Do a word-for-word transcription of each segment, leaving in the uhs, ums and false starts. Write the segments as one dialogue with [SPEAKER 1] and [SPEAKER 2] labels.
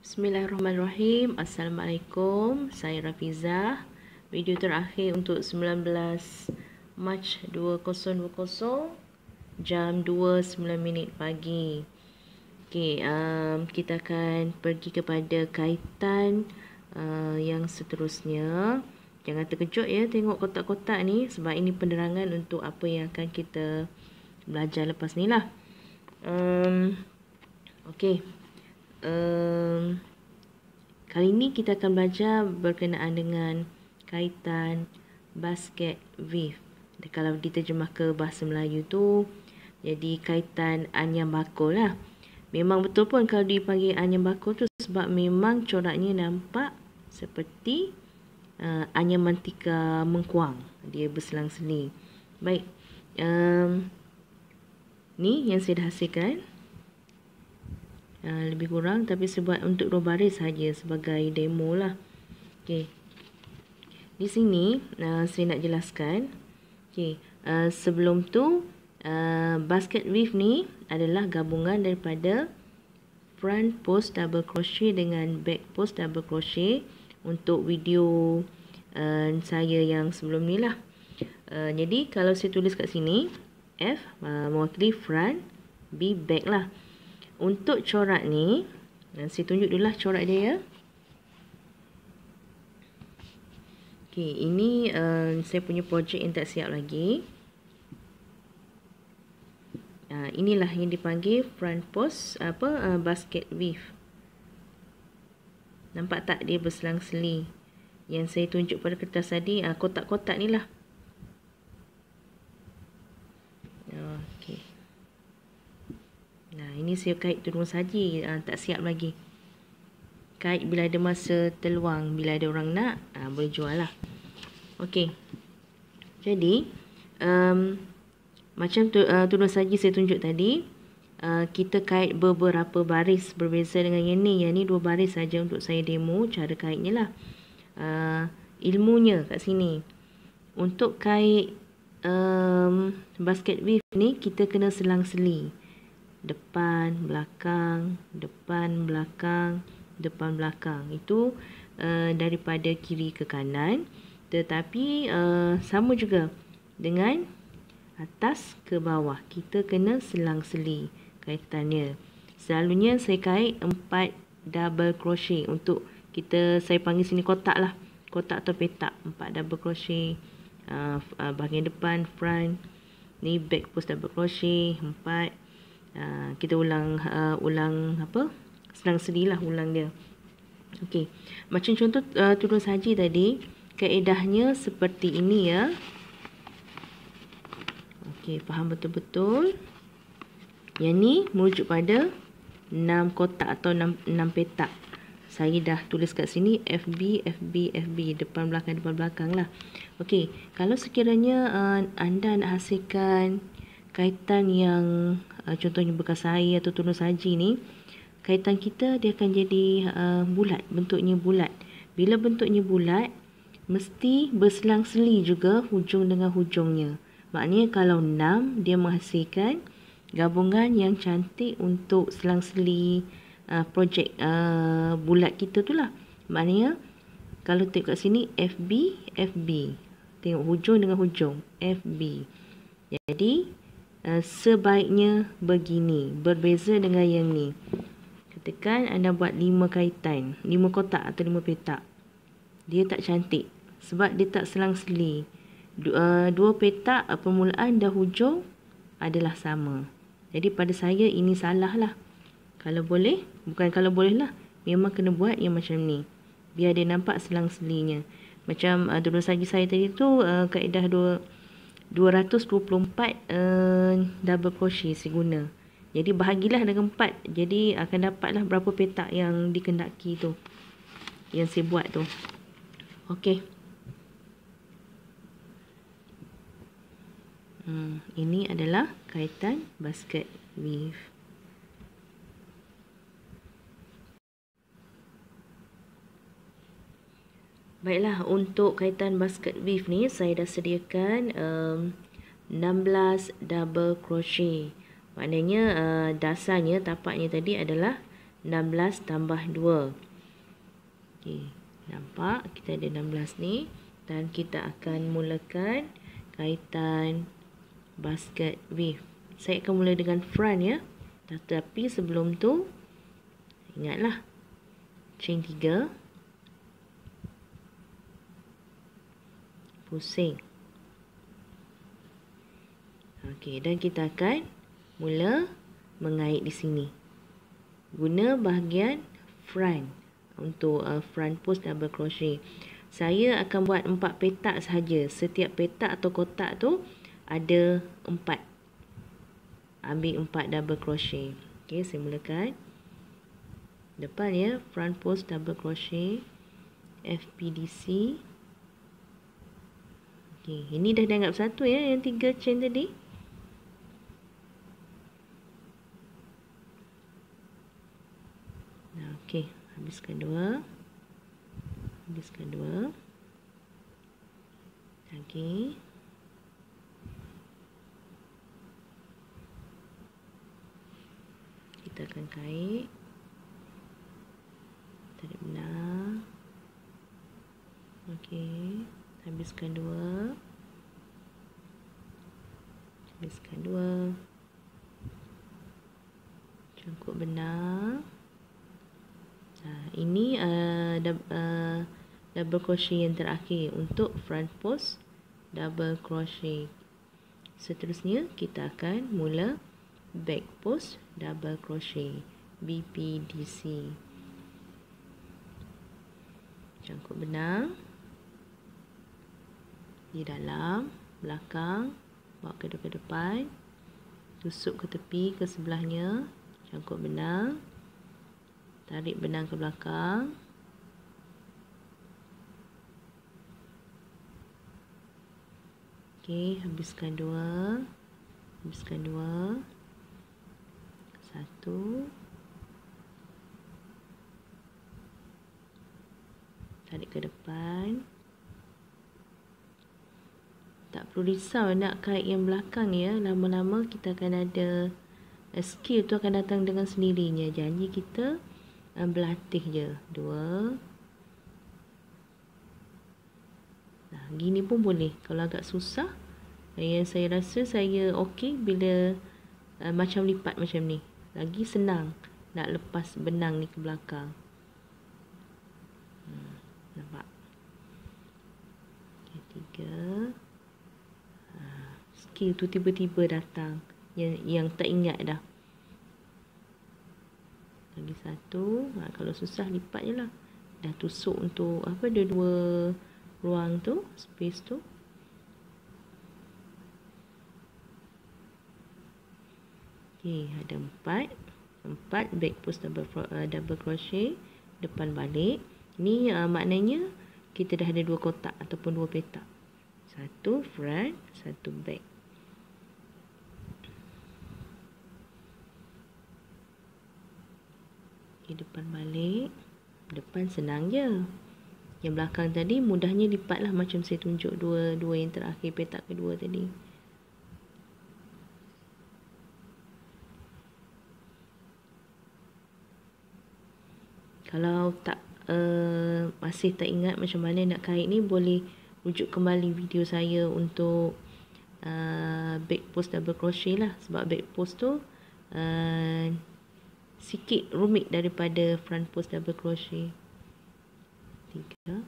[SPEAKER 1] Bismillahirrahmanirrahim. Assalamualaikum. Saya Rafizah. Video terakhir untuk sembilan belas Mac dua ribu dua puluh jam dua sembilan minit pagi. Okey, um, kita akan pergi kepada kaitan uh, yang seterusnya. Jangan terkejut ya tengok kotak-kotak ni, sebab ini penerangan untuk apa yang akan kita belajar lepas ni lah. Um, Okey. Um, kali ini kita akan belajar berkenaan dengan kaitan basket weave. Kalau diterjemah ke bahasa Melayu tu jadi kaitan anyam bakul lah. Memang betul pun kalau dipanggil anyam bakul tu sebab memang coraknya nampak seperti uh, anyam mantika mengkuang. Dia berselang-seli. Baik. Um, ni yang saya dah hasilkan. Uh, lebih kurang, tapi saya buat untuk dua baris saja sebagai demo lah. Okey. Di sini uh, saya nak jelaskan. Okey, uh, sebelum tu uh, basket weave ni adalah gabungan daripada front post double crochet dengan back post double crochet untuk video uh, saya yang sebelum ni lah. Uh, jadi kalau saya tulis kat sini F uh, mewakili front, B back lah. Untuk corak ni, saya tunjuk dulu lah corak dia ya. Okey, ini uh, saya punya projek yang tak siap lagi. Uh, inilah yang dipanggil front post apa uh, basket weave. Nampak tak dia berselang-seli? Yang saya tunjuk pada kertas tadi, uh, kotak-kotak ni lah. Okey. Nah, ini saya kait turun saja, uh, tak siap lagi. Kait bila ada masa terluang, bila ada orang nak, uh, boleh jual lah. Okey. Jadi, um, macam tu, uh, turun saja saya tunjuk tadi, uh, kita kait beberapa baris berbeza dengan yang ni. Yang ni dua baris saja untuk saya demo cara kaitnya lah. Uh, ilmunya kat sini. Untuk kait um, basket weave ni, kita kena selang-seli. Depan, belakang, depan, belakang, depan, belakang. Itu uh, daripada kiri ke kanan. Tetapi uh, sama juga dengan atas ke bawah. Kita kena selang-seli kaitannya. Selalunya saya kait empat double crochet. Untuk kita, saya panggil sini kotak lah. Kotak atau petak. empat double crochet. Uh, uh, bahagian depan, front. Ni back post double crochet. empat. Uh, kita ulang uh, ulang apa? Selang-seli lah ulang dia. Okey. Macam contoh uh, turun saji tadi, kaedahnya seperti ini ya. Okey, faham betul-betul. Yang ni merujuk pada enam kotak atau enam petak. Saya dah tulis kat sini F B, F B, F B, depan belakang depan belakang lah. Okey, kalau sekiranya uh, anda nak hasilkan kaitan yang uh, contohnya bekas air atau turun saji ni, kaitan kita dia akan jadi uh, bulat, bentuknya bulat. Bila bentuknya bulat, mesti berselang-seli juga hujung dengan hujungnya. Maknanya kalau enam, dia menghasilkan gabungan yang cantik untuk selang-seli uh, projek uh, bulat kita tu lah. Maknanya kalau tengok kat sini F B, F B. Tengok hujung dengan hujung, F B. Jadi Uh, sebaiknya begini, berbeza dengan yang ni. Katakan anda buat lima kaitan, lima kotak atau lima petak. Dia tak cantik sebab dia tak selang-seli. Du, uh, dua petak uh, permulaan dan hujung adalah sama. Jadi pada saya ini salah lah. Kalau boleh, bukan kalau boleh lah, memang kena buat yang macam ni. Biar dia nampak selang-selinya. Macam uh, dulu saja saya tadi tu uh, kaedah dua dua ratus dua puluh empat uh, double crochet saya guna. Jadi bahagilah dengan empat. Jadi akan dapatlah berapa petak yang dikendaki tu, yang saya buat tu. Okey. Hmm, ini adalah kaitan basket weave. Baiklah, untuk kaitan basket weave ni saya dah sediakan um, enam belas double crochet. Maknanya uh, dasarnya, tapaknya tadi adalah enam belas tambah dua. Okey, nampak kita ada enam belas ni. Dan kita akan mulakan kaitan basket weave. Saya akan mula dengan front ya. Tetapi sebelum tu, ingatlah, chain tiga. Pusing. Okey, dan kita akan mula mengait di sini. Guna bahagian front untuk uh, front post double crochet. Saya akan buat empat petak sahaja. Setiap petak atau kotak tu ada empat. Ambil empat double crochet. Okey, saya mulakan. Depan ya, front post double crochet F P D C. Okey, ini dah dianggap satu ya, yang tiga chain tadi. Nah, okey, habiskan dua. Habiskan dua. Okey. Kita akan kait. Tarik benang. Okey, habiskan dua. Habiskan dua. Cangkuk benang. Nah, ini uh, dub, uh, double crochet yang terakhir untuk front post double crochet. Seterusnya kita akan mula back post double crochet B P D C. Cangkuk benang di dalam, belakang, bawa ke depan, tusuk ke tepi ke sebelahnya, cangkuk benang, tarik benang ke belakang. Okey, habiskan dua. Habiskan dua. Satu. Tarik ke depan. Tak perlu risau nak kait yang belakang ya. Lama-lama kita akan ada uh, skill tu akan datang dengan sendirinya. Janji kita uh, berlatih je. Dua. Nah, gini pun boleh. Kalau agak susah, yang saya rasa saya okey bila uh, macam lipat macam ni. Lagi senang nak lepas benang ni ke belakang. Hmm, nampak? Okay, tiga. Skill tu tiba-tiba datang yang, yang tak ingat dah. Lagi satu. Ha, kalau susah lipat je lah. Dah tusuk untuk apa, ada dua ruang tu, space tu. Okey, ada empat. Empat back post double, uh, double crochet depan balik. Ni uh, maknanya kita dah ada dua kotak ataupun dua petak. Satu front, satu back. Okay, depan balik. Depan senang je. Yang belakang tadi mudahnya lipat lah macam saya tunjuk dua dua yang terakhir petak kedua tadi. Kalau tak uh, masih tak ingat macam mana nak kait ni, boleh rujuk kembali video saya untuk uh, back post double crochet lah. Sebab back post tu uh, sikit rumit daripada front post double crochet. Tiga.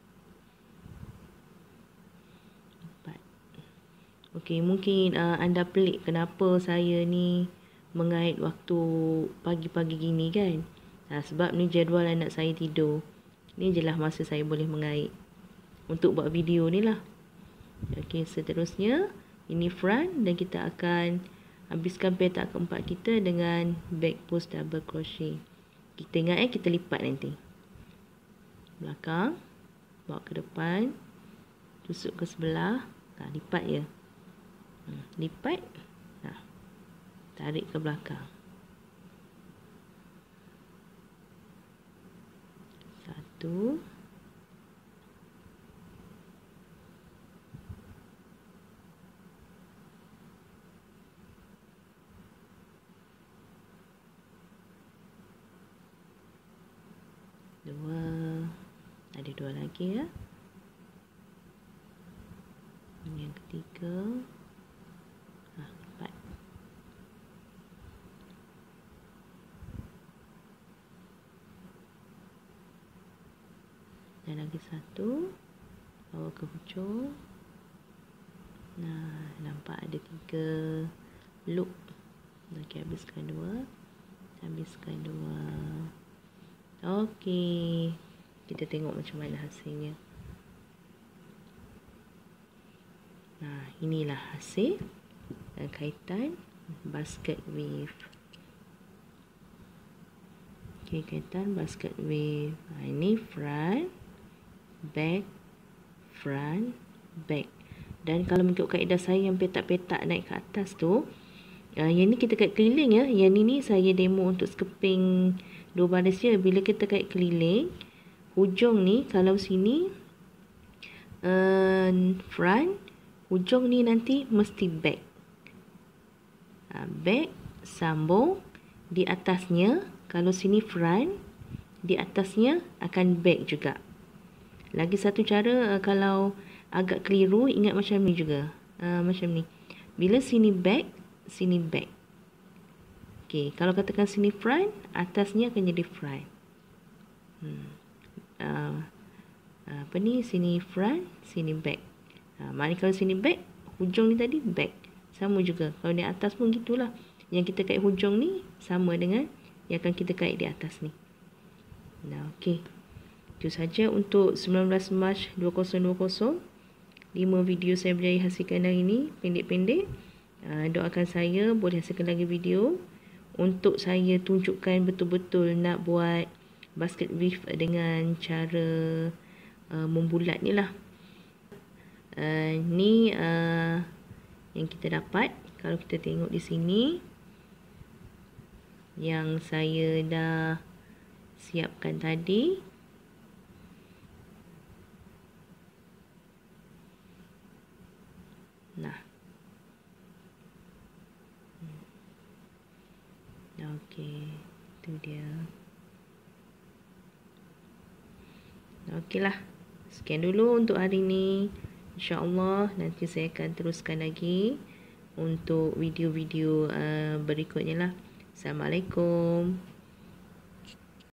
[SPEAKER 1] Empat. Okey, mungkin uh, anda pelik kenapa saya ni mengait waktu pagi-pagi gini kan. Nah, sebab ni jadual anak saya tidur. Ni je lah masa saya boleh mengait untuk buat video ni lah. Okey, seterusnya ini front dan kita akan habiskan petak keempat kita dengan back post double crochet. Kita ingat eh, kita lipat nanti. Belakang, bawa ke depan, tusuk ke sebelah. Nah, lipat ya. Hmm, lipat. Nah, tarik ke belakang. Satu. Dua. Ada dua lagi ya. Yang ketiga. Ah, empat. Dan lagi satu. Bawa ke hujung. Nah, nampak ada tiga loop. Okey, habiskan dua. Habiskan dua. Okey. Kita tengok macam mana hasilnya. Nah, inilah hasil uh, kaitan basket weave. Okey, kaitan basket weave. Nah, ini front, back, front, back. Dan kalau mengikut kaedah saya yang petak-petak naik ke atas tu, uh, yang ni kita kait keliling ya. Yang ni ni saya demo untuk skeping dua baris je. Bila kita kait keliling, hujung ni kalau sini uh, front, hujung ni nanti mesti back. Uh, back, sambung. Di atasnya, kalau sini front, di atasnya akan back juga. Lagi satu cara, uh, kalau agak keliru, ingat macam ni juga. Uh, macam ni. Bila sini back, sini back. Okey, kalau katakan sini front, atasnya akan jadi front. Hmm. Uh, apa ni? Sini front, sini back. Uh, maknanya kalau sini back, hujung ni tadi back. Sama juga. Kalau di atas pun gitulah. Yang kita kait hujung ni sama dengan yang akan kita kait di atas ni. Nah, okey. Itu saja untuk sembilan belas Mac dua ribu dua puluh. lima video saya berjaya hasilkan hari ini, pendek-pendek. Uh, doakan saya boleh hasilkan lagi video untuk saya tunjukkan betul-betul nak buat basket weave dengan cara uh, membulat ni lah. Uh, ni uh, yang kita dapat. Kalau kita tengok di sini, yang saya dah siapkan tadi. Nah. Okey, itu dia. Okeylah. Sekian dulu untuk hari ini. InsyaAllah nanti saya akan teruskan lagi untuk video-video uh, berikutnya lah. Assalamualaikum.